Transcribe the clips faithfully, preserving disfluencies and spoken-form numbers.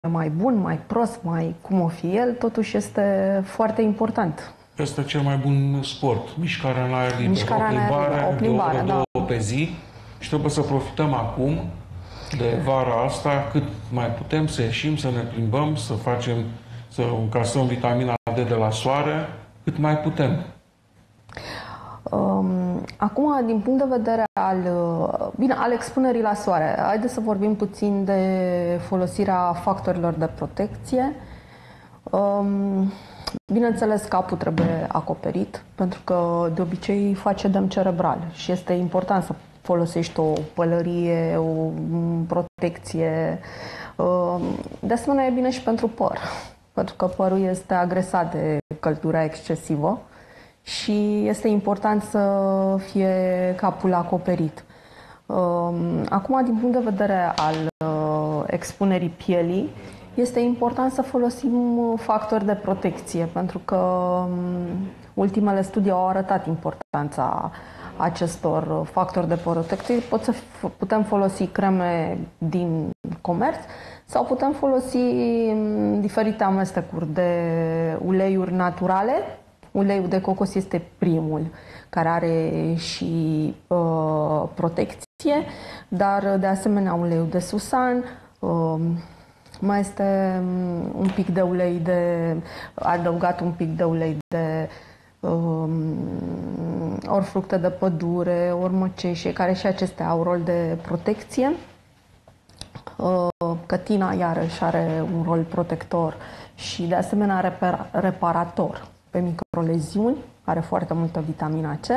mai bun, mai prost, mai cum o fi el, totuși este foarte important. Este cel mai bun sport, mișcarea în aer liber, Mișcarea o plimbare, în aer liber, o plimbare, de o oră, da. două pe zi și trebuie să profităm acum de vara asta cât mai putem să ieșim, să ne plimbăm, să facem, să încasăm vitamina D de la soare, cât mai putem. Acum, din punct de vedere al, bine, al expunerii la soare, haideți să vorbim puțin de folosirea factorilor de protecție. Bineînțeles, capul trebuie acoperit, pentru că de obicei face dăm cerebral și este important să folosești o pălărie, o protecție. De asemenea, e bine și pentru păr, pentru că părul este agresat de căldura excesivă și este important să fie capul acoperit. Acum, din punct de vedere al expunerii pielii, este important să folosim factori de protecție, pentru că ultimele studii au arătat importanța acestor factori de protecție. Pot să putem folosi creme din comerț sau putem folosi diferite amestecuri de uleiuri naturale. Uleiul de cocos este primul care are și uh, protecție, dar de asemenea uleiul de susan, uh, mai este un pic de ulei de, adăugat un pic de ulei de um, ori fructe de pădure, ori măceșe, care și acestea au rol de protecție. Uh, cătina iarăși are un rol protector și de asemenea reper, reparator pe microleziuni, are foarte multă vitamina C.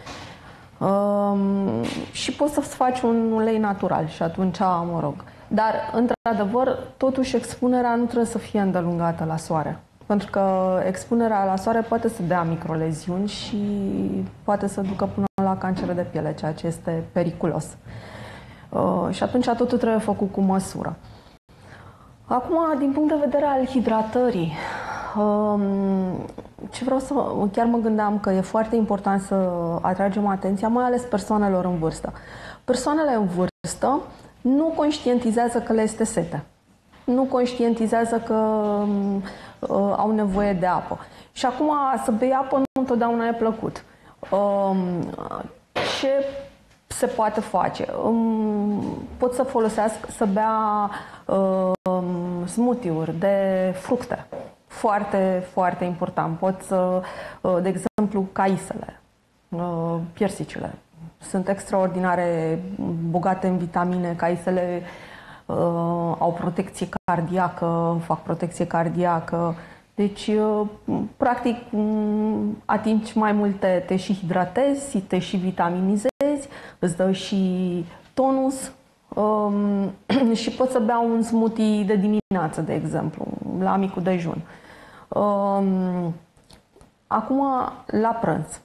Um, și poți să-ți faci un ulei natural și atunci, mă rog. Dar, într-adevăr, totuși expunerea nu trebuie să fie îndelungată la soare. Pentru că expunerea la soare poate să dea microleziuni și poate să ducă până la cancere de piele, ceea ce este periculos. Uh, și atunci totul trebuie făcut cu măsură. Acum, din punct de vedere al hidratării, um, ce vreau să... Chiar mă gândeam că e foarte important să atragem atenția, mai ales persoanelor în vârstă. Persoanele în vârstă nu conștientizează că le este sete. Nu conștientizează că uh, au nevoie de apă. Și acum să bei apă nu întotdeauna e plăcut. Uh, ce se poate face? Um, pot să folosească, să bea uh, smoothie-uri de fructe. Foarte, foarte important. Pot să, uh, de exemplu, caisele, uh, piersicile. Sunt extraordinare, bogate în vitamine, caisele uh, au protecție cardiacă, fac protecție cardiacă. Deci, uh, practic, um, atingi mai multe, te și hidratezi, te și vitaminizezi, îți dă și tonus um, și poți să bea un smoothie de dimineață, de exemplu, la micul dejun. Um, acum, la prânz.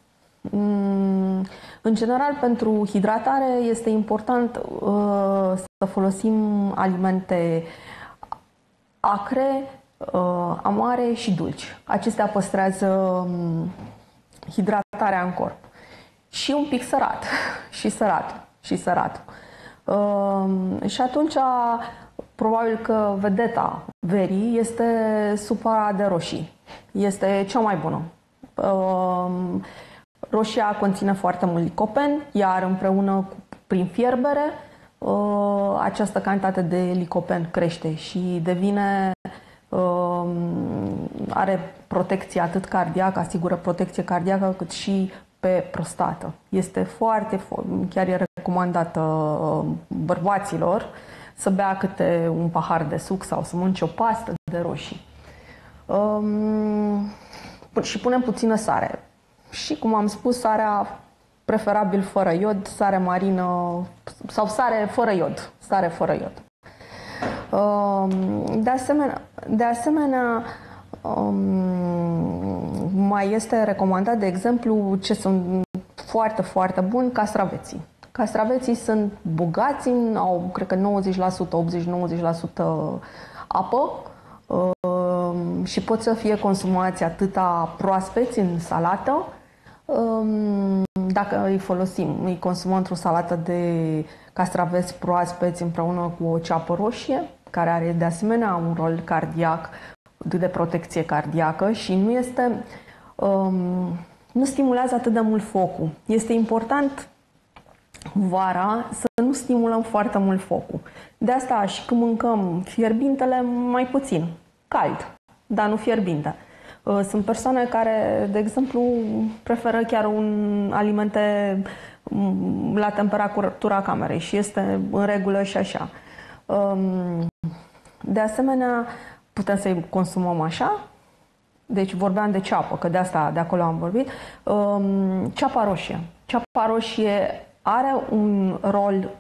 În general, pentru hidratare este important uh, să folosim alimente acre, uh, amare și dulci. Acestea păstrează um, hidratarea în corp. Și un pic sărat, și sărat, și sărat. Uh, și atunci, probabil că vedeta verii este supa de roșii. Este cea mai bună. Uh, Roșia conține foarte mult licopen, iar împreună cu, prin fierbere, această cantitate de licopen crește și devine, are protecție atât cardiacă, asigură protecție cardiacă, cât și pe prostată. Este foarte, chiar e recomandată bărbaților să bea câte un pahar de suc sau să mănânce o pastă de roșii. Și punem puțină sare. Și, cum am spus, sarea preferabil fără iod, sare marină sau sare fără iod. Sare fără iod. De asemenea, de asemenea mai este recomandat, de exemplu, ce sunt foarte, foarte buni, castraveții. Castraveții sunt bogați în, au, cred că nouăzeci la sută, optzeci nouăzeci la sută apă și pot să fie consumați atâta proaspeți în salată. Dacă îi folosim, îi consumăm într-o salată de castraveți proaspeți împreună cu o ceapă roșie, care are de asemenea un rol cardiac, de protecție cardiacă și nu este, um, nu stimulează atât de mult focul. Este important vara să nu stimulăm foarte mult focul. De asta și când mâncăm fierbintele, mai puțin, cald, dar nu fierbinte. Sunt persoane care, de exemplu, preferă chiar un alimente la temperatura camerei și este în regulă și așa. De asemenea, putem să-i consumăm așa. Deci vorbeam de ceapă, că de asta, de acolo am vorbit. Ceapa roșie. Ceapa roșie are un rol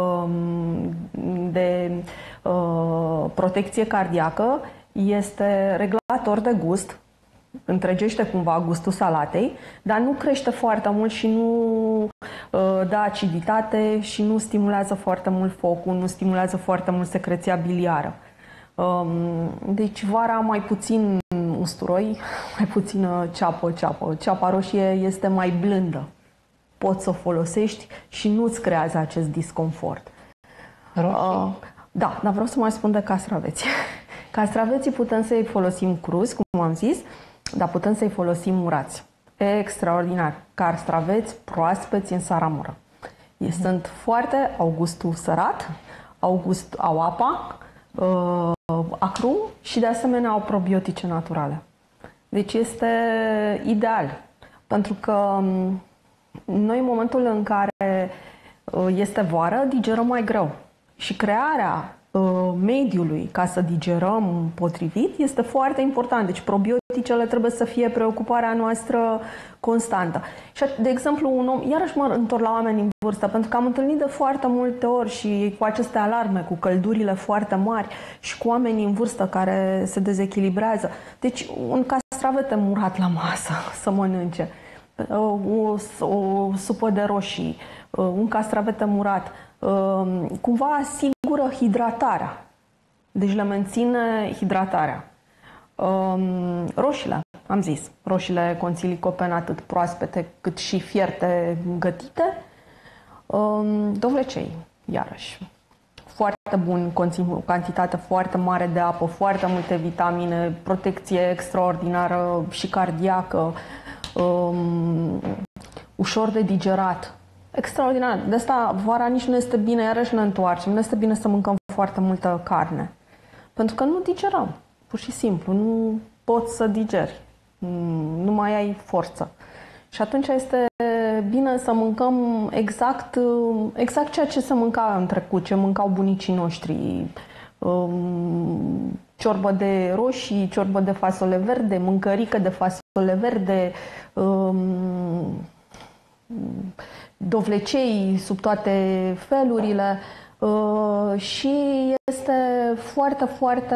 de protecție cardiacă, este regulator de gust, întregește cumva gustul salatei, dar nu crește foarte mult și nu uh, dă aciditate și nu stimulează foarte mult focul, nu stimulează foarte mult secreția biliară. Um, deci vara mai puțin usturoi, mai puțină ceapă, ceapă. Ceapa roșie este mai blândă. Poți să o folosești și nu-ți creează acest disconfort. Uh, da, dar vreau să mai spun de castraveți. Castraveții putem să-i folosim cruzi, cum am zis, dar putem să-i folosim murați. Extraordinar. Castraveți proaspeți în saramură. Ei mm. sunt foarte, au gustul sărat, au, gust, au apa, uh, acru și de asemenea au probiotice naturale. Deci este ideal. Pentru că noi în momentul în care este vară, digerăm mai greu. Și crearea mediului ca să digerăm potrivit este foarte important. Deci probioticele trebuie să fie preocuparea noastră constantă. Și, de exemplu, un om, iarăși mă întorc la oameni în vârstă, pentru că am întâlnit de foarte multe ori și cu aceste alarme, cu căldurile foarte mari și cu oamenii în vârstă care se dezechilibrează. Deci un castravete murat la masă să mănânce, o, o supă de roșii, un castravete murat, cumva asigură hidratarea. Deci le menține hidratarea. Roșiile, am zis, roșiile conțin licopene atât proaspete cât și fierte gătite. Dovlecei, iarăși, foarte bun, conțin o cantitate foarte mare de apă, foarte multe vitamine, protecție extraordinară și cardiacă, ușor de digerat. Extraordinar. De asta vara nici nu este bine, iarăși ne întoarcem, nu este bine să mâncăm foarte multă carne. Pentru că nu digerăm, pur și simplu, nu poți să digeri, nu mai ai forță. Și atunci este bine să mâncăm exact, exact ceea ce se mânca în trecut, ce mâncau bunicii noștri. Ciorbă de roșii, ciorbă de fasole verde, mâncărică de fasole verde, dovlecei sub toate felurile și este foarte, foarte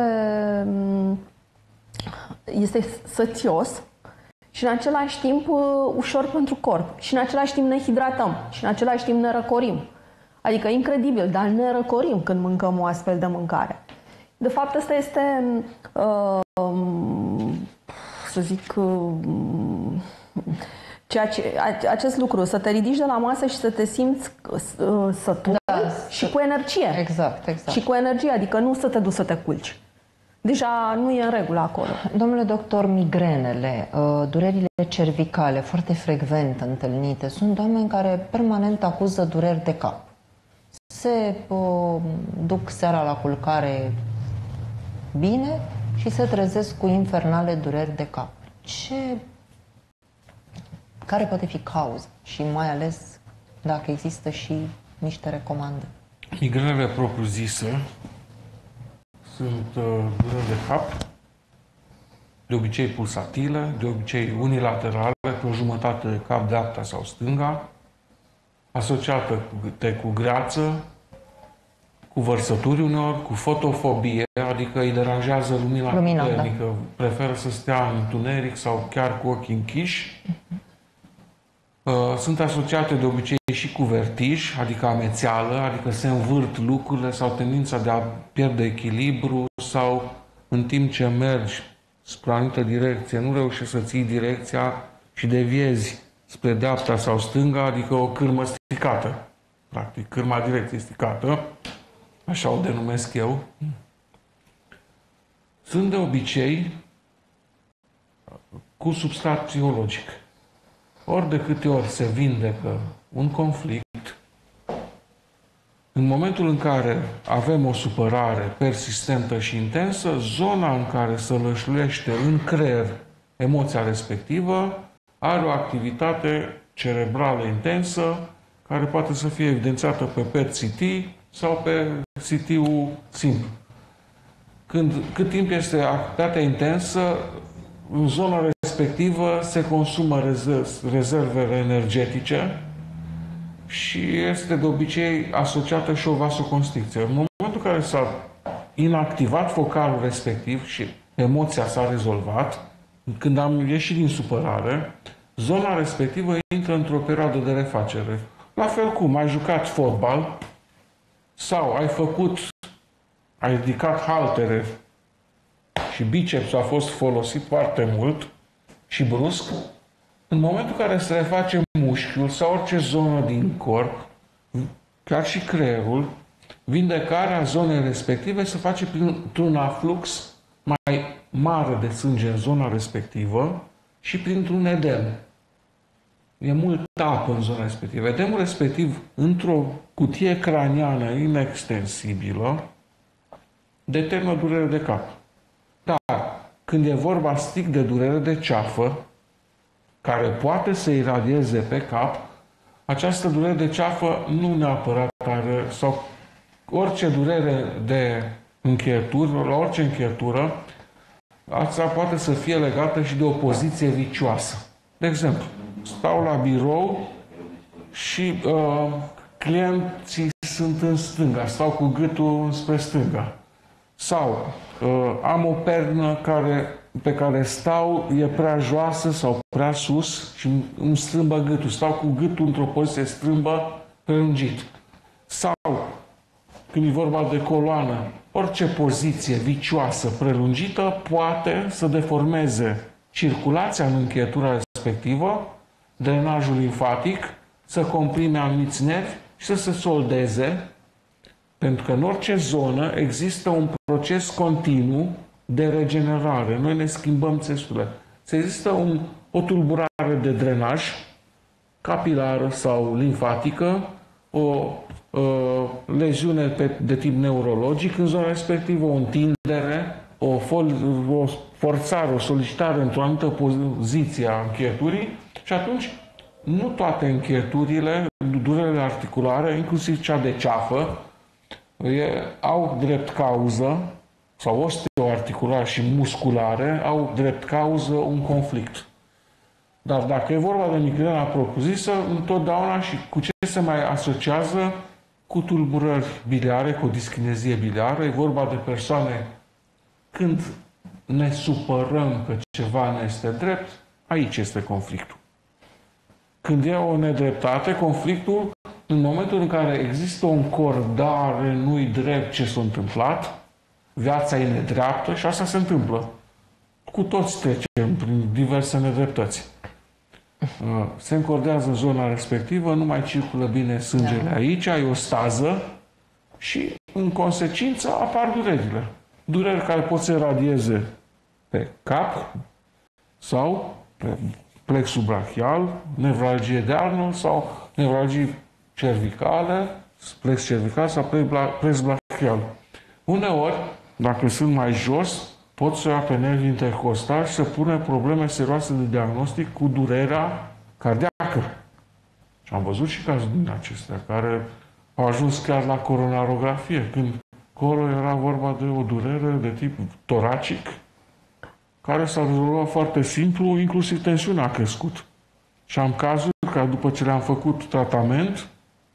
este sățios și în același timp ușor pentru corp și în același timp ne hidratăm și în același timp ne răcorim. Adică incredibil, dar ne răcorim când mâncăm o astfel de mâncare. De fapt, asta este, să zic, ceea ce, acest lucru, să te ridici de la masă și să te simți sătul da, și cu energie. Exact, exact. Și cu energie, adică nu să te duci să te culci. Deja nu e în regulă acolo. Domnule doctor, migrenele, durerile cervicale, foarte frecvent întâlnite, sunt oameni care permanent acuză dureri de cap. Se uh, duc seara la culcare bine și se trezesc cu infernale dureri de cap. Ce... Care poate fi cauza și mai ales dacă există și niște recomandări? Migrenele propriu-zise sunt uh, dureri de cap, de obicei pulsatile, de obicei unilaterale, pe o jumătate de cap, dreapta sau stânga, asociată cu, de, cu greață, cu vărsături uneori, cu fotofobie, adică îi deranjează lumina, lumina puternică, da. Preferă să stea în întuneric sau chiar cu ochii închiși. Sunt asociate de obicei și cu vertij, adică amețeală, adică se învârt lucrurile sau tendința de a pierde echilibru sau în timp ce mergi spre o anumită direcție, nu reușești să ții direcția și deviezi spre dreapta sau stânga, adică o cârmă stricată. Practic, cârma direcției stricată, așa o denumesc eu. sunt de obicei cu substrat psihologic. Ori de câte ori se vindecă un conflict, în momentul în care avem o supărare persistentă și intensă, zona în care se lășluiește în creier emoția respectivă are o activitate cerebrală intensă care poate să fie evidențiată pe P E T C T sau pe C T-ul simplu. Când, cât timp este activitatea intensă, în zona respectivă se consumă rezervele energetice și este de obicei asociată și o vasoconstricție. În momentul în care s-a inactivat focalul respectiv și emoția s-a rezolvat, când am ieșit din supărare, zona respectivă intră într-o perioadă de refacere. La fel cum ai jucat fotbal sau ai făcut, ai ridicat haltere și bicepsul a fost folosit foarte mult și brusc, în momentul în care se reface mușchiul sau orice zonă din corp, chiar și creierul, vindecarea zonei respective se face printr-un aflux mai mare de sânge în zona respectivă și printr-un edem. E multă apă în zona respectivă. Edemul respectiv, într-o cutie craniană inextensibilă, determină durere de cap. Dar, când e vorba strict de durere de ceafă, care poate să iradieze pe cap, această durere de ceafă nu neapărat are, sau orice durere de încheietură, la orice încheietură, asta poate să fie legată și de o poziție vicioasă. De exemplu, stau la birou și uh, clienții sunt în stânga, stau cu gâtul spre stânga. Sau uh, am o pernă care, pe care stau, e prea joasă sau prea sus și îmi strâmbă gâtul. Stau cu gâtul într-o poziție strâmbă, prelungit. Sau, când e vorba de coloană, orice poziție vicioasă, prelungită, poate să deformeze circulația în încheietura respectivă, drenajul limfatic, să comprime anumiți nervi și să se soldeze, pentru că în orice zonă există un proces continuu de regenerare. Noi ne schimbăm țesurile. Există un, o tulburare de drenaj capilară sau limfatică, o uh, leziune pe, de tip neurologic, în zona respectivă o întindere, o, fol, o forțare, o solicitare într-o anumită poziție a încheieturii și atunci nu toate încheieturile, durerile articulare, inclusiv cea de ceafă, e, au drept cauză, sau osteoarticulare și musculare, au drept cauză un conflict. Dar dacă e vorba de migrena propriu-zisă, întotdeauna și cu ce se mai asociază? Cu tulburări biliare, cu o dischinezie biliară. E vorba de persoane când ne supărăm că ceva nu este drept, aici este conflictul. Când e o nedreptate, conflictul, în momentul în care există o încordare, nu-i drept ce s-a întâmplat, viața e nedreaptă și asta se întâmplă. Cu toți trecem prin diverse nedreptăți. Se încordează zona respectivă, nu mai circulă bine sângele da. Aici, ai o stază și, în consecință, apar durerile. Dureri care pot să radieze pe cap sau pe plexul brachial, nevralgie de Arnold sau nevralgie cervicale, plex cervical sau plex brachial. Uneori, dacă sunt mai jos, pot să ia pe nervi intercostali și să pune probleme serioase de diagnostic cu durerea cardiacă. Și am văzut și cazuri din acestea care au ajuns chiar la coronarografie, când acolo era vorba de o durere de tip toracic, care s-a rezolvat foarte simplu, inclusiv tensiunea a crescut. Și am cazuri care după ce le-am făcut tratament,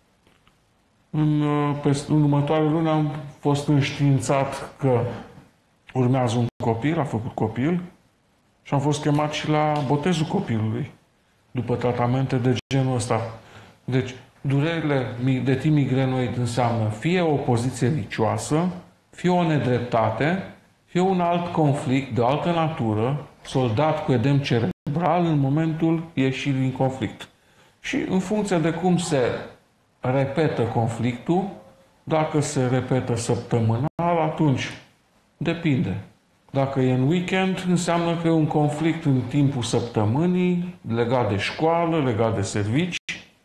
în, pe, în următoarele luni am fost înștiințat că urmează un copil, a făcut copil și am fost chemat și la botezul copilului după tratamente de genul ăsta. Deci, durerile de tip migrenoid înseamnă fie o poziție vicioasă, fie o nedreptate, fie un alt conflict de o altă natură, soldat cu edem cerebral în momentul ieșirii din conflict. Și în funcție de cum se repetă conflictul, dacă se repetă săptămânal, atunci depinde. Dacă e în weekend, înseamnă că e un conflict în timpul săptămânii, legat de școală, legat de servici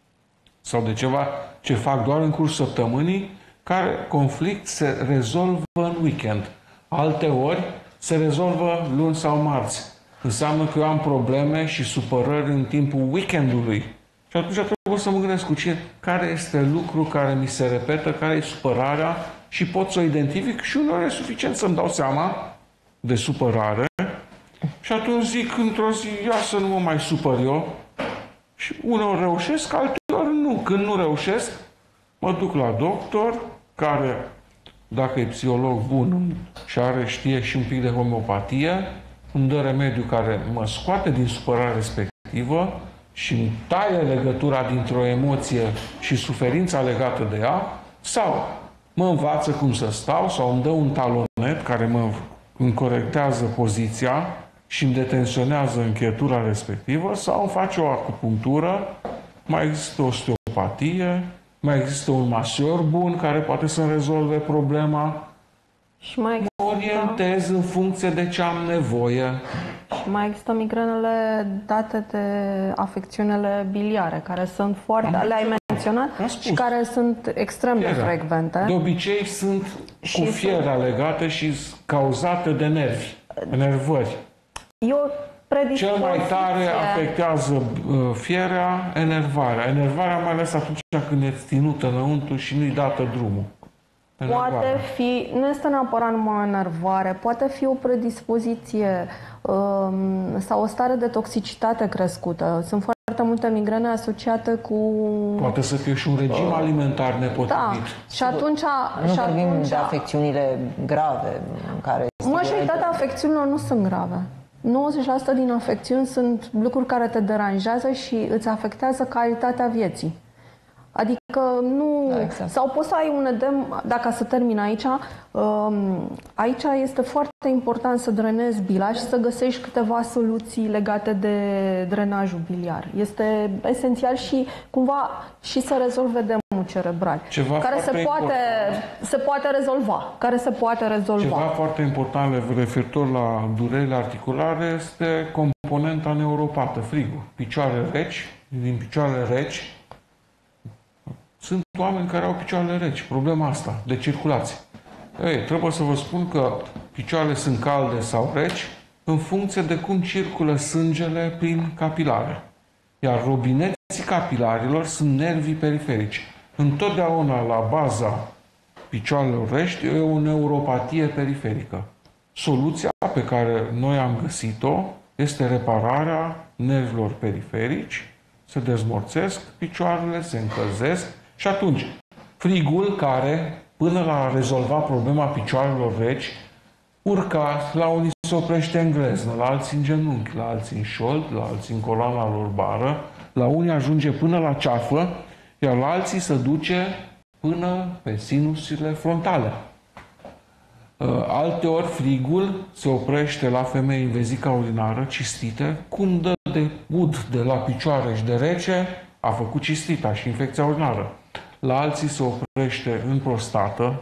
sau de ceva ce fac doar în cursul săptămânii, care conflict se rezolvă în weekend. Alteori se rezolvă luni sau marți. Înseamnă că eu am probleme și supărări în timpul weekendului. Și atunci trebuie să mă gândesc cu ce, care este lucru care mi se repetă, care e supărarea și pot să o identific și uneori e suficient să-mi dau seama de supărare și atunci zic într-o zi, ia să nu mă mai supăr eu și uneori reușesc, alteori nu. Când nu reușesc, mă duc la doctor care, dacă e psiholog bun și are, știe și un pic de homeopatie, îmi dă remediu care mă scoate din supărarea respectivă și îmi taie legătura dintre o emoție și suferința legată de ea, sau mă învață cum să stau, sau îmi dă un talonet care mă îmi corectează poziția și îmi detensionează încheietura respectivă, sau îmi face o acupunctură, mai există osteopatie, mai există un masor bun care poate să-mi rezolve problema. Și mai există... Mă orientez în funcție de ce am nevoie. Și mai există migrenele date de afecțiunile biliare, care sunt foarte... Am le-ai menționat și care sunt extrem Fierea. de frecvente. De obicei sunt Și cu fierea legate și cauzate de nervi, enervări. E o predispoziție... Cel mai tare afectează uh, fierea, enervarea. Enervarea mai ales atunci când e ținută înăuntru și nu-i dată drumul. Enervarea. Poate fi, nu este neapărat numai o enervare, poate fi o predispoziție um, sau o stare de toxicitate crescută. Sunt foarte multe migrene asociate cu... Poate să fie și un regim alimentar nepotrivit. Da, și atunci... Nu și vorbim atunci, de afecțiunile grave în care... majoritatea afecțiunilor nu sunt grave. nouăzeci la sută din afecțiuni sunt lucruri care te deranjează și îți afectează calitatea vieții. Adică nu... Da, exact. Sau poți să ai un edem, dacă să termin aici, aici este foarte important să drenezi bila și să găsești câteva soluții legate de drenajul biliar. Este esențial și cumva și să rezolve edemul cerebral. Ceva care se poate, se poate rezolva. Care se poate rezolva. Ceva foarte important referitor la durerile articulare este componenta neuropată, frigul. Picioare reci, din picioarele reci, sunt oameni care au picioarele reci. Problema asta, de circulație. Ei, trebuie să vă spun că picioarele sunt calde sau reci în funcție de cum circulă sângele prin capilare. Iar robineții capilarilor sunt nervii periferici. Întotdeauna la baza picioarelor reci e o neuropatie periferică. Soluția pe care noi am găsit-o este repararea nervilor periferici, se dezmorțesc picioarele, se încălzesc și atunci frigul care, până la a rezolva problema picioarelor reci, urca, la unii se oprește în gleznă, la alții în genunchi, la alții în șold, la alții în coloana lombară, la unii ajunge până la ceafă, iar la alții se duce până pe sinusile frontale. Alteori frigul se oprește la femei în vezica urinară, cistite, cum dă de ud de la picioare și de rece, a făcut cistita și infecția urinară. La alții se oprește în prostată,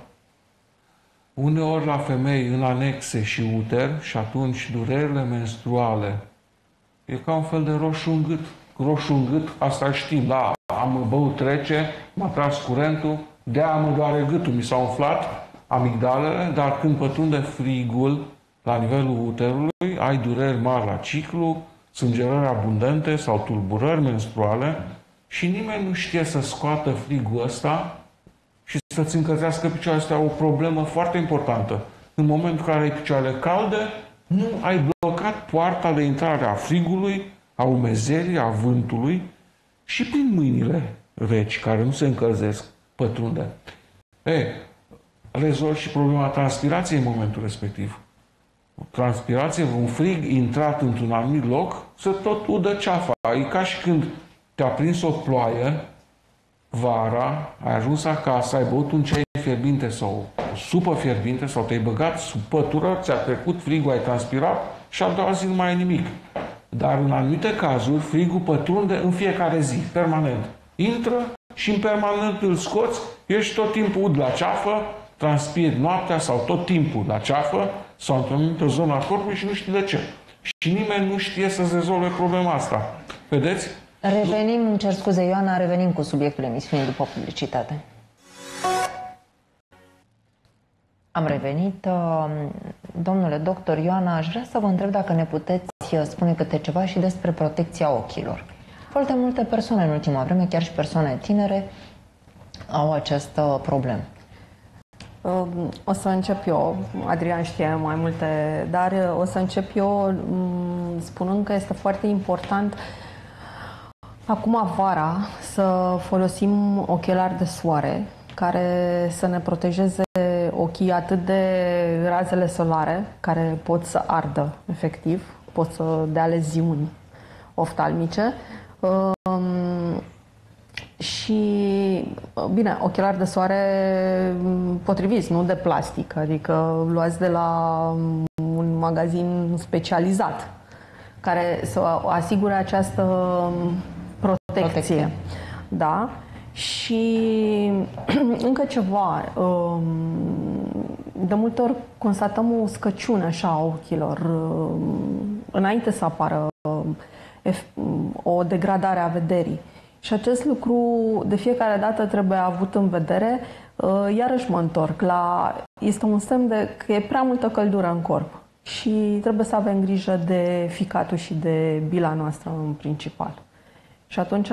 uneori la femei în anexe și uter și atunci durerile menstruale. E ca un fel de roșu în gât. Roșu în gât, asta știm, da, am băut rece, m-a tras curentul, de-aia mă doare gâtul, mi s-a umflat amigdalele, dar când pătrunde frigul la nivelul uterului, ai dureri mari la ciclu, sângerări abundente sau tulburări menstruale și nimeni nu știe să scoată frigul ăsta și să-ți încălzească picioarele. Asta e o problemă foarte importantă. În momentul în care ai picioarele calde, nu ai blocat poarta de intrare a frigului, a umezelii, a vântului și prin mâinile reci, care nu se încălzesc, pătrunde. Ei, rezolvi și problema transpirației în momentul respectiv. O transpirație, un frig intrat într-un anumit loc, se tot udă ceafa. E ca și când te-a prins o ploaie, vara, ai ajuns acasă, ai băut un ceai fierbinte sau o supă fierbinte sau te-ai băgat sub pătură, ți-a trecut frigul, ai transpirat și a doua zi nu mai ai nimic. Dar în anumite cazuri, frigul pătrunde în fiecare zi, permanent. Intră și în permanent îl scoți, ești tot timpul ud la ceafă, transpiri noaptea sau tot timpul la ceafă, sau într-o anumită zonă a corpului și nu știi de ce. Și nimeni nu știe să-ți rezolve problema asta. Vedeți? Revenim, îmi cer scuze, Ioana, revenim cu subiectul emisiunii după publicitate. Am revenit. Domnule doctor Ioana, aș vrea să vă întreb dacă ne puteți spune câte ceva și despre protecția ochilor. Foarte multe persoane în ultima vreme, chiar și persoane tinere, au această problemă. O să încep eu, Adrian știe mai multe, dar o să încep eu spunând că este foarte important acum vara să folosim ochelari de soare care să ne protejeze ochii atât de razele solare, care pot să ardă efectiv, pot să dea leziuni oftalmice, um, și, bine, ochelari de soare potriviți, nu de plastic, adică luați de la un magazin specializat care să asigure această protecție. protecție. Da? Și încă ceva, de multe ori constatăm o scăciune așa a ochilor înainte să apară o degradare a vederii. Și acest lucru de fiecare dată trebuie avut în vedere. Iarăși mă întorc la... Este un semn de că e prea multă căldură în corp și trebuie să avem grijă de ficatul și de bila noastră în principal. Și atunci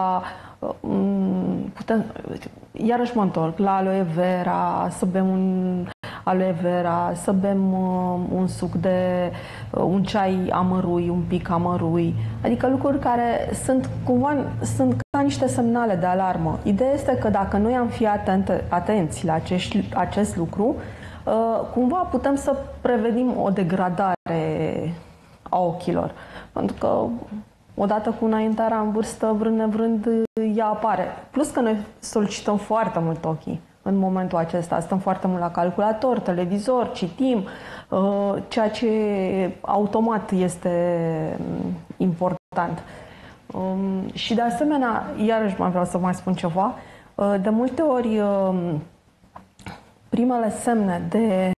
putem, iarăși mă întorc la aloe vera, să bem un aloe vera, să bem un suc de un ceai amărui, un pic amărui, adică lucruri care sunt cumva sunt ca niște semnale de alarmă. Ideea este că dacă noi am fi atente, atenți la acești, acest lucru, cumva putem să prevenim o degradare a ochilor. Pentru că odată cu înaintarea în vârstă, vrând nevrând, ea apare. Plus că noi solicităm foarte mult ochii în momentul acesta. Stăm foarte mult la calculator, televizor, citim, ceea ce automat este important. Și de asemenea, iarăși mai vreau să mai spun ceva, de multe ori primele semne de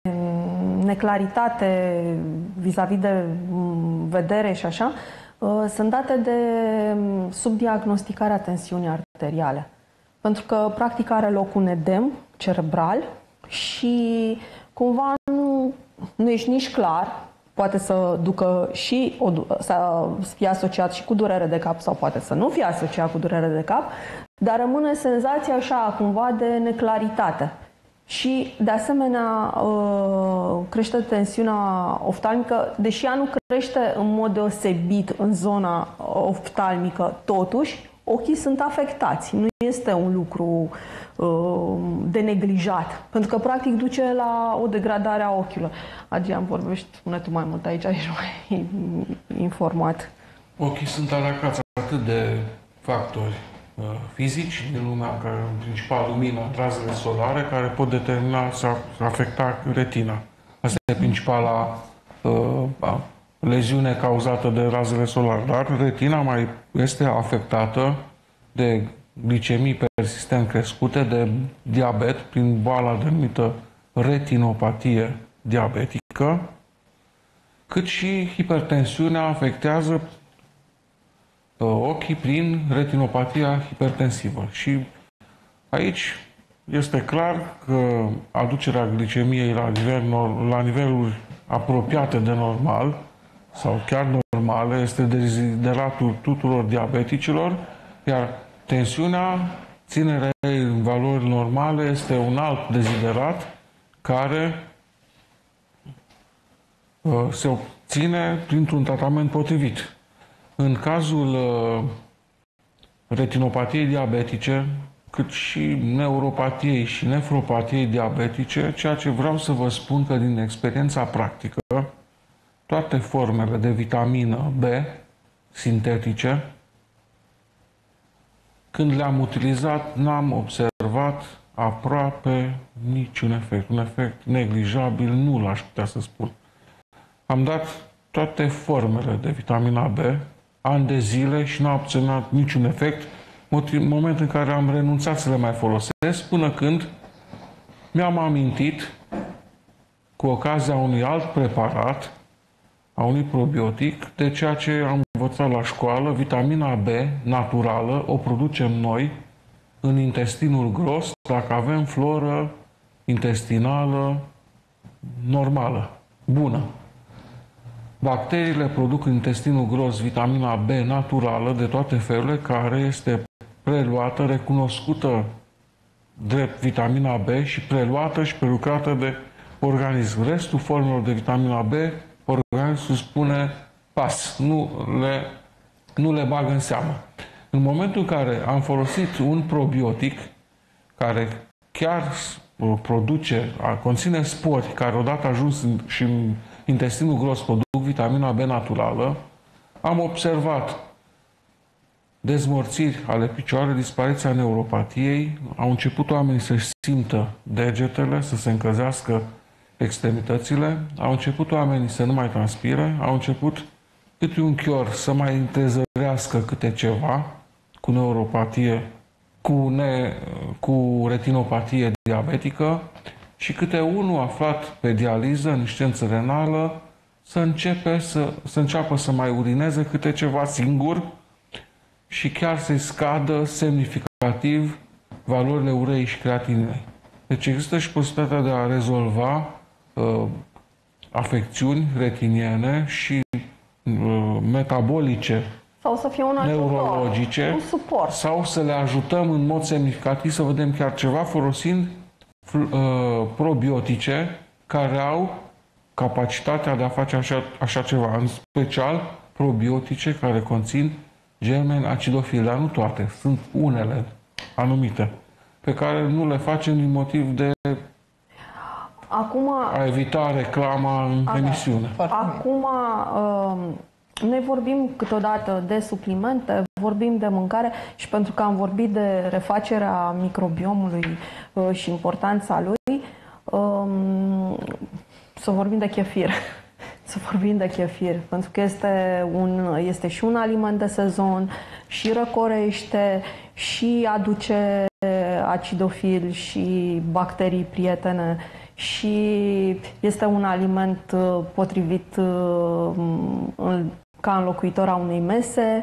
neclaritate vis-a-vis de vedere și așa, sunt date de subdiagnosticarea tensiunii arteriale. Pentru că, practic, are loc un edem cerebral și cumva nu, nu ești nici clar, poate să ducă și o, să fie asociat și cu durere de cap sau poate să nu fie asociat cu durere de cap, dar rămâne senzația așa, cumva, de neclaritate. Și, de asemenea, crește tensiunea oftalmică, deși ea nu crește în mod deosebit în zona oftalmică, totuși, ochii sunt afectați. Nu este un lucru de neglijat, pentru că, practic, duce la o degradare a ochilor. Adrian, vorbești, spune tu mai mult aici, ești mai informat. Ochii sunt alacați atât de factori fizici din lumea, care în principal lumina, razele solare, care pot determina să afecta retina. Asta e principala uh, leziune cauzată de razele solare. Dar retina mai este afectată de glicemii persistent crescute, de diabet, prin boala denumită retinopatie diabetică, cât și hipertensiunea afectează ochii prin retinopatia hipertensivă. Și aici este clar că aducerea glicemiei la, nivel, la niveluri apropiate de normal sau chiar normale este dezideratul tuturor diabeticilor, iar tensiunea, ținerea ei în valori normale, este un alt deziderat care uh, se obține printr-un tratament potrivit. În cazul uh, retinopatiei diabetice, cât și neuropatiei și nefropatiei diabetice, ceea ce vreau să vă spun că din experiența practică, toate formele de vitamină B sintetice, când le-am utilizat, n-am observat aproape niciun efect. Un efect neglijabil, nu l-aș putea să spun. Am dat toate formele de vitamina B, ani de zile, și n-a obținut niciun efect, în momentul în care am renunțat să le mai folosesc, până când mi-am amintit cu ocazia unui alt preparat, a unui probiotic, de ceea ce am învățat la școală, vitamina B naturală o producem noi în intestinul gros dacă avem floră intestinală normală, bună. Bacteriile produc în intestinul gros vitamina B naturală de toate felurile, care este preluată, recunoscută drept vitamina B și preluată și prelucrată de organism. Restul formelor de vitamina B, organismul spune pas, nu le, nu le bagă în seamă. În momentul în care am folosit un probiotic care chiar produce, conține spori care odată ajuns în, și în intestinul gros produc vitamina B naturală, am observat dezmorțiri ale picioarelor, dispariția neuropatiei, au început oamenii să-și simtă degetele, să se încălzească extremitățile, au început oamenii să nu mai transpire, au început câte un chior să mai întrezărească câte ceva cu neuropatie, cu, ne, cu retinopatie diabetică și câte unul aflat pe dializă în insuficiență renală să, începe să, să înceapă să mai urineze câte ceva singur și chiar să-i scadă semnificativ valorile ureii și creatininei. Deci există și posibilitatea de a rezolva uh, afecțiuni retiniene și uh, metabolice sau să fie un neurologice, ajutor, un suport. Sau să le ajutăm în mod semnificativ să vedem chiar ceva folosind uh, probiotice care au capacitatea de a face așa, așa ceva, în special probiotice care conțin germeni acidofili, dar nu toate, sunt unele anumite, pe care nu le facem din motiv de Acum, a evita reclama în a, emisiune. Acum, uh, noi vorbim câteodată de suplimente, vorbim de mâncare și pentru că am vorbit de refacerea microbiomului uh, și importanța lui, um, să vorbim de chefir. Să vorbim de chefir, pentru că este, un, este și un aliment de sezon, și răcorește, și aduce acidofili și bacterii prietene, și este un aliment potrivit ca înlocuitor a unei mese.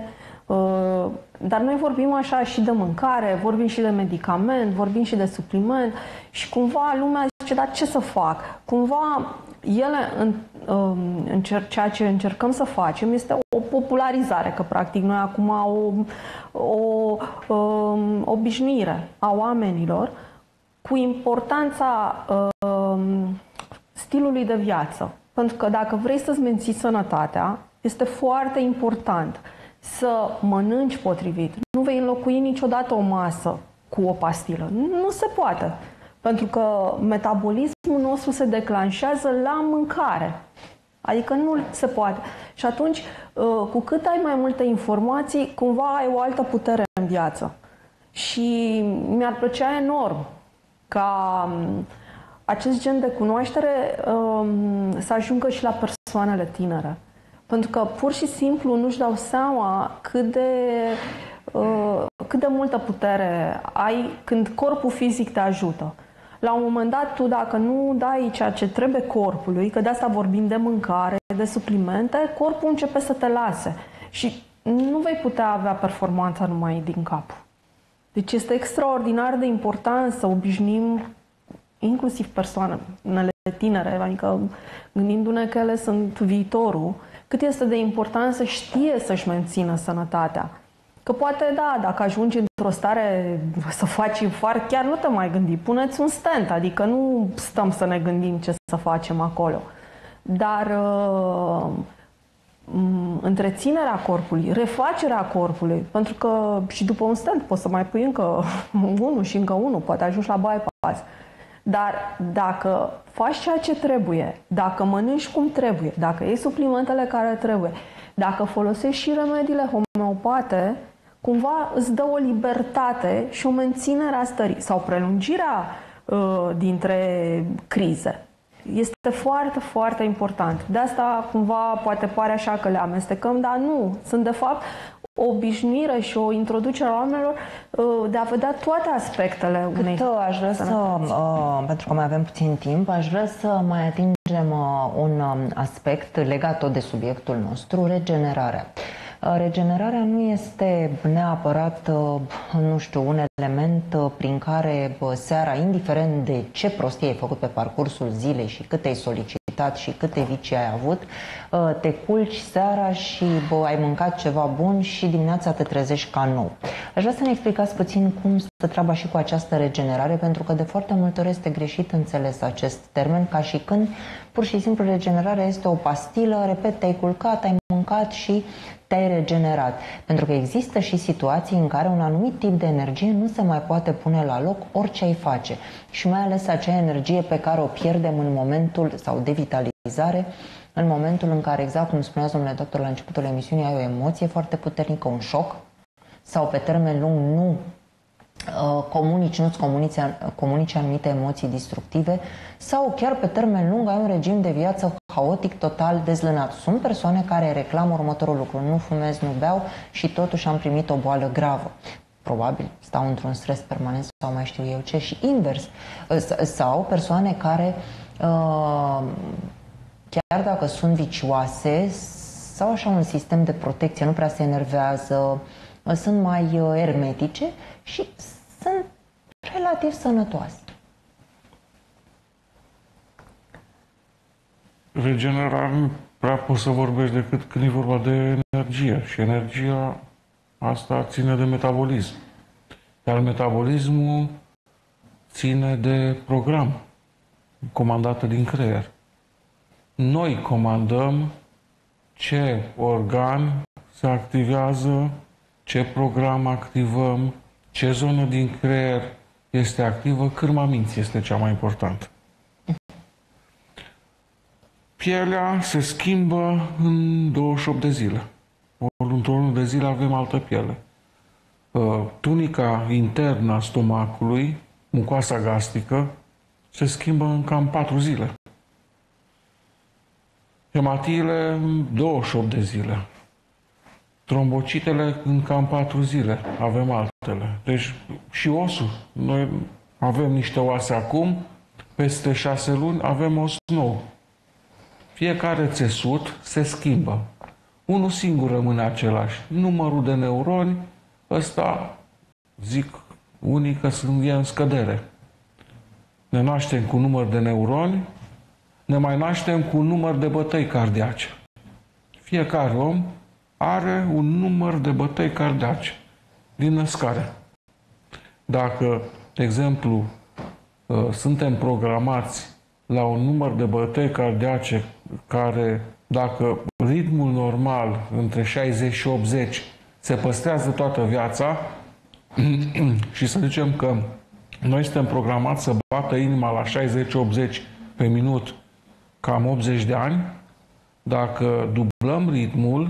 Dar noi vorbim așa și de mâncare, vorbim și de medicament, vorbim și de supliment și cumva lumea zice, dar ce să fac? Cumva ele, în, în ceea ce încercăm să facem, este o popularizare, că practic noi acum o, o, o obișnuire a oamenilor cu importanța um, stilului de viață. Pentru că dacă vrei să-ți menții sănătatea, este foarte important să mănânci potrivit. Nu vei înlocui niciodată o masă cu o pastilă. Nu se poate. Pentru că metabolismul nostru se declanșează la mâncare. Adică nu se poate. Și atunci, cu cât ai mai multe informații, cumva ai o altă putere în viață. Și mi-ar plăcea enorm ca acest gen de cunoaștere să ajungă și la persoanele tinere. Pentru că pur și simplu nu-și dau seama cât de, uh, cât de multă putere ai când corpul fizic te ajută. La un moment dat, tu dacă nu dai ceea ce trebuie corpului, că de asta vorbim de mâncare, de suplimente, corpul începe să te lase. Și nu vei putea avea performanța numai din cap. Deci este extraordinar de important să obișnim inclusiv persoanele tinere, adică gândindu-ne că ele sunt viitorul, cât este de important să știe să-și mențină sănătatea. Că poate, da, dacă ajungi într-o stare să faci infart, chiar nu te mai gândi. Puneți un stent, adică nu stăm să ne gândim ce să facem acolo. Dar uh, întreținerea corpului, refacerea corpului, pentru că și după un stent poți să mai pui încă unul și încă unul, poate ajungi la bypass. Dar dacă faci ceea ce trebuie, dacă mănânci cum trebuie, dacă iei suplimentele care trebuie, dacă folosești și remediile homeopate, cumva îți dă o libertate și o menținere a stării sau prelungirea uh, dintre crize. Este foarte, foarte important. De asta cumva poate pare așa că le amestecăm, dar nu. Sunt de fapt o obișnuire și o introducere a oamenilor de a vedea toate aspectele unei Cât aș vrea să, uh, pentru că mai avem puțin timp, aș vrea să mai atingem uh, un um, aspect legat tot de subiectul nostru, regenerarea. Regenerarea nu este neapărat, nu știu, un element prin care seara, indiferent de ce prostie ai făcut pe parcursul zilei și cât ai solicitat și câte vicii ai avut, te culci seara și bă, ai mâncat ceva bun și dimineața te trezești ca nou. Aș vrea să ne explicați puțin cum stă treaba și cu această regenerare, pentru că de foarte multe ori este greșit înțeles acest termen, ca și când pur și simplu regenerarea este o pastilă, repet, te-ai culcat, ai mâncat și te-ai regenerat. Pentru că există și situații în care un anumit tip de energie nu se mai poate pune la loc orice ai face. Și mai ales acea energie pe care o pierdem în momentul, sau de vitalizare, în momentul în care, exact cum spunea domnule doctor la începutul emisiunii, ai o emoție foarte puternică, un șoc, sau pe termen lung nu uh, comunici, nu-ți comunici, comunici anumite emoții destructive, sau chiar pe termen lung ai un regim de viață haotic, total dezlănat. Sunt persoane care reclamă următorul lucru: nu fumez, nu beau și totuși am primit o boală gravă. Probabil stau într-un stres permanent sau mai știu eu ce, și invers. Sau persoane care, chiar dacă sunt vicioase, sau așa un sistem de protecție, nu prea se enervează, sunt mai ermetice și sunt relativ sănătoase. Regenerarea nu prea poți să vorbești decât când e vorba de energie. Și energia asta ține de metabolism. Iar metabolismul ține de program comandată din creier. Noi comandăm ce organ se activează, ce program activăm, ce zonă din creier este activă, cârma minții este cea mai importantă. Pielea se schimbă în douăzeci și opt de zile. Ori într-o lună de zile avem altă piele. Tunica internă a stomacului, mucoasa gastrică, se schimbă în cam patru zile. Hematiile în douăzeci și opt de zile. Trombocitele în cam patru zile. Avem altele. Deci și osul. Noi avem niște oase acum, peste șase luni avem os nou. Fiecare țesut se schimbă. Unul singur rămâne același. Numărul de neuroni, ăsta, zic unii că sunt e în scădere. Ne naștem cu număr de neuroni, ne mai naștem cu un număr de bătăi cardiace. Fiecare om are un număr de bătăi cardiace din născare. Dacă, de exemplu, suntem programați la un număr de bătăi cardiace care, dacă ritmul normal între șaizeci și optzeci se păstrează toată viața și să zicem că noi suntem programați să bată inima la șaizeci optzeci pe minut cam optzeci de ani, dacă dublăm ritmul,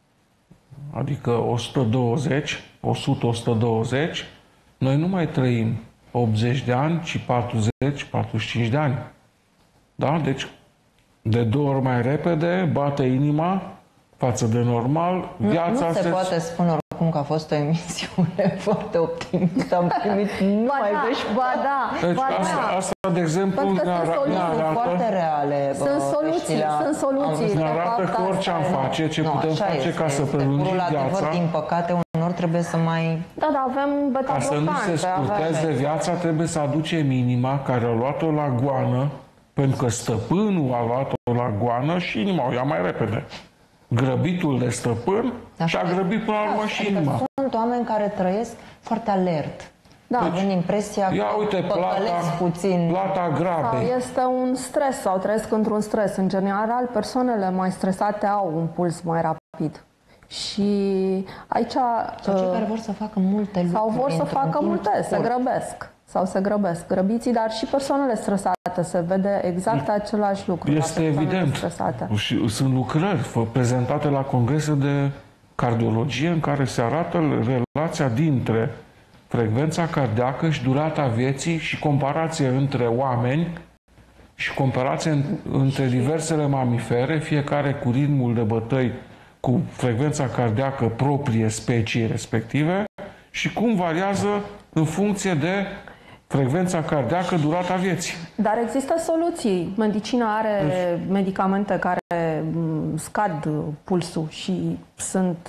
adică o sută douăzeci, o sută, o sută douăzeci, noi nu mai trăim optzeci de ani, ci patruzeci, patruzeci și cinci de ani. Da? Deci, de două ori mai repede bate inima față de normal. Nu, viața nu se, se poate spune oricum că a fost o emisiune foarte optimistă. Am primit numai da, vești. Ba da, deci ba asta, da. asta, de exemplu, ne, ara, ne arată... foarte reale. Sunt soluții, sunt soluții. Ne arată că orice am face, ce nu, putem face este, ca să este. prelungim Purul viața. adevăr, din păcate, unor trebuie să mai... Da, da, avem Ca să nu se beta-blocante. scurteze viața, trebuie să aducem inima care a luat-o la goană, pentru că stăpânul a luat-o la goană și inima o ia mai repede. Grăbitul de stăpân și-a grăbit până la urmă și adică inima. Sunt oameni care trăiesc foarte alert. Da. Având impresia Ia că uite, plata, puțin. plata Sau grabei. este un stres sau trăiesc într-un stres. În general, persoanele mai stresate au un puls mai rapid. Și aici... Sau cei care vor să facă multe lucruri. Sau vor să facă multe, scurt. se grăbesc. Sau se grăbesc. Grăbiții, dar și persoanele stresate. Se vede exact același lucru. Este evident. Stresate. Și sunt lucrări prezentate la congrese de cardiologie în care se arată relația dintre frecvența cardiacă și durata vieții și comparație între oameni și comparație între diversele mamifere, fiecare cu ritmul de bătăi cu frecvența cardiacă proprie speciei respective și cum variază în funcție de frecvența cardiacă, durata vieții. Dar există soluții. Medicina are deci, medicamente care scad pulsul și sunt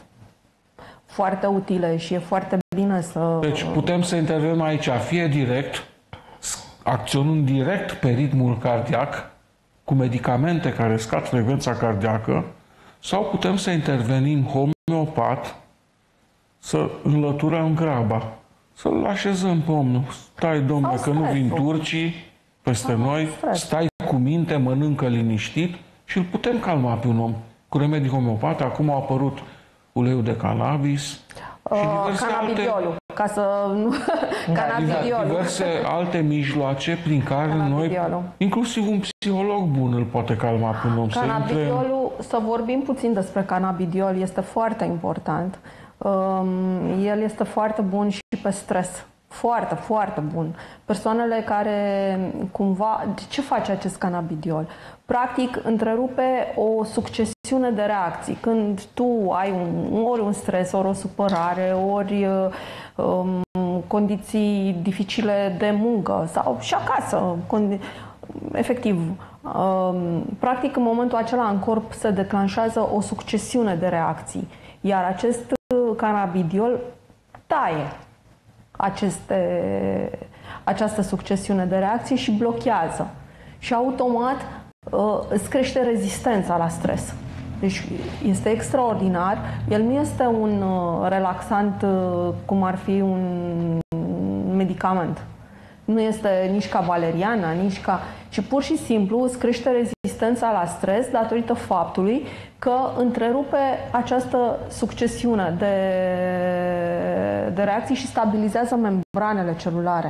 foarte utile și e foarte bine să... Deci putem să intervenim aici, fie direct, acționând direct pe ritmul cardiac, cu medicamente care scad frecvența cardiacă, sau putem să intervenim homeopat, să înlăturăm graba, să-l așezăm pe omul. Stai, domnule, că nu vin turcii peste Aha, noi, stres. Stai cu minte, mănâncă liniștit și îl putem calma pe un om. Cu remedii homeopate, acum a apărut uleiul de cannabis, Uh, cannabidiolul, alte... ca să nu... cannabidiolul. Diverse alte mijloace prin care noi, inclusiv un psiholog bun îl poate calma pe un om. Cannabidiolul, să, să vorbim puțin despre cannabidiol, este foarte important. Um, el este foarte bun și pe stres. Foarte, foarte bun. Persoanele care cumva... Ce face acest cannabidiol? Practic, întrerupe o succesiune de reacții. Când tu ai un, ori un stres, ori o supărare, ori um, condiții dificile de muncă sau și acasă, efectiv, um, practic, în momentul acela în corp se declanșează o succesiune de reacții. Iar acest cannabidiol taie aceste, această succesiune de reacții și blochează. Și automat uh, îți crește rezistența la stres. Deci este extraordinar. El nu este un uh, relaxant uh, cum ar fi un medicament. Nu este nici ca valeriana, nici ca... ci pur și simplu îți crește rezistența la stres datorită faptului că întrerupe această succesiune de, de reacții și stabilizează membranele celulare.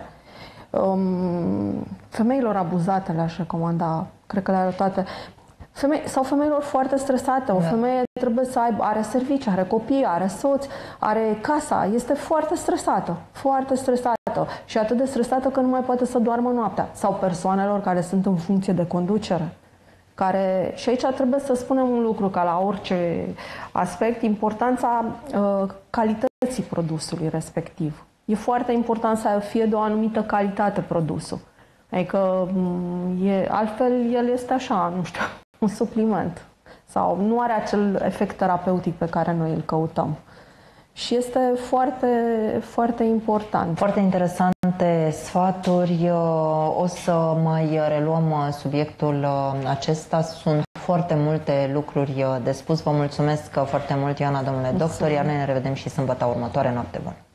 Um, femeilor abuzate le-aș recomanda, cred că le-are toate. Femei, sau femeilor foarte stresate. O femeie trebuie să aibă, are servicii, are copii, are soț, are casa. Este foarte stresată, foarte stresată și atât de stresată că nu mai poate să doarmă noaptea. Sau persoanelor care sunt în funcție de conducere. Care, și aici trebuie să spunem un lucru, ca la orice aspect, importanța uh, calității produsului respectiv. E foarte important să fie de o anumită calitate produsul. Adică, e, altfel, el este așa, nu știu, un supliment. Sau nu are acel efect terapeutic pe care noi îl căutăm. Și este foarte, foarte important. Foarte interesante sfaturi. O să mai reluăm subiectul acesta. Sunt foarte multe lucruri de spus. Vă mulțumesc foarte mult, Ioana, domnule doctor, iar noi ne revedem și sâmbătă următoare. Noapte bună!